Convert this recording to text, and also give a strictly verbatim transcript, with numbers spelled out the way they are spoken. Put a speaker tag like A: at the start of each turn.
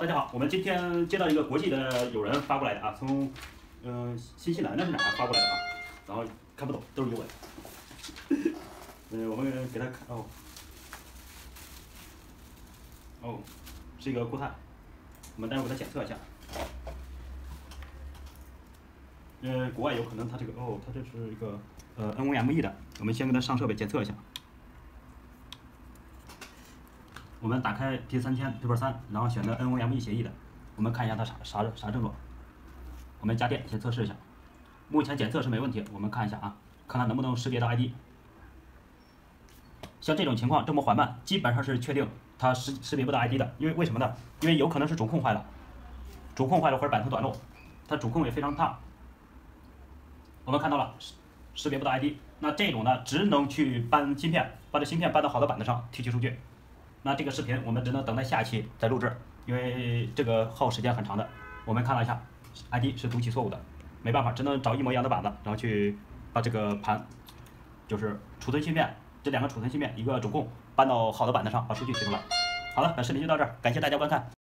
A: 大家好，我们今天接到一个国际的友人发过来的啊，从嗯、呃、新西兰那是哪儿发过来的啊？然后看不懂，都是英文。嗯，我们给他看哦，哦，是一个固态，我们待会儿给他检测一下。呃，国外有可能它这个哦，它这是一个呃 N V M E 的，我们先给它上设备检测一下。我们打开 P 三千 Paper 三，然后选择 N V M E 协议的，我们看一下它啥啥啥症状。我们加电先测试一下，目前检测是没问题，我们看一下啊，看它能不能识别到 I D。像这种情况这么缓慢，基本上是确定它识识别不到 I D 的，因为为什么呢？因为有可能是主控坏了，主控坏了或者板头短路，它主控也非常烫。我们看到了识识别不到 I D， 那这种呢只能去搬芯片，把这芯片搬到好的板子上提取数据。那这个视频我们只能等待下一期再录制，因为这个耗时间很长的。我们看了一下 ，I D 是读取错误的，没办法，只能找一模一样的板子，然后去把这个盘，就是储存芯片这两个储存芯片，一个主控搬到好的板子上，把数据取出来。好了，本视频就到这儿，感谢大家观看。